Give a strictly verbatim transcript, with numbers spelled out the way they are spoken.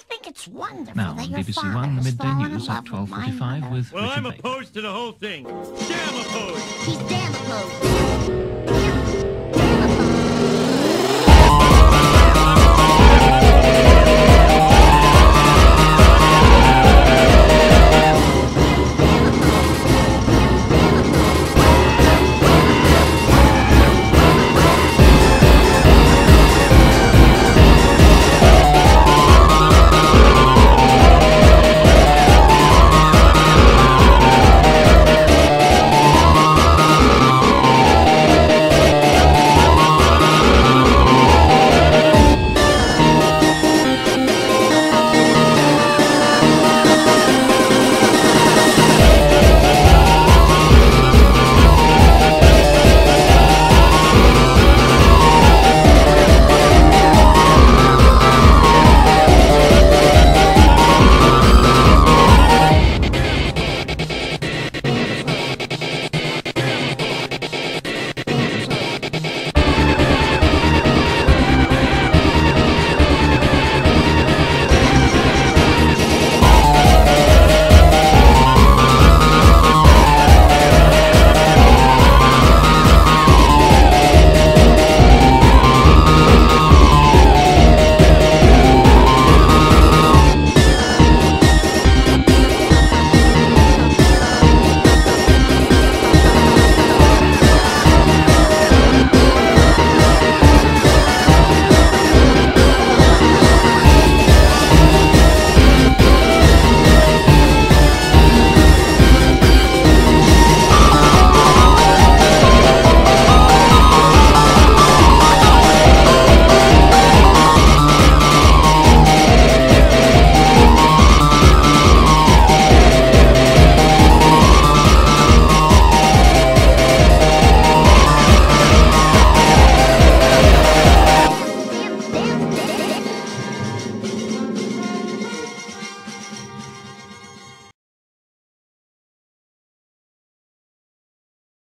think it's wonderful Now that on your B B C father One, the has midday fallen in news love at with twelve my forty-five mother. with Well, Richard I'm Baker. opposed to the whole thing. Damn opposed! He's damn opposed.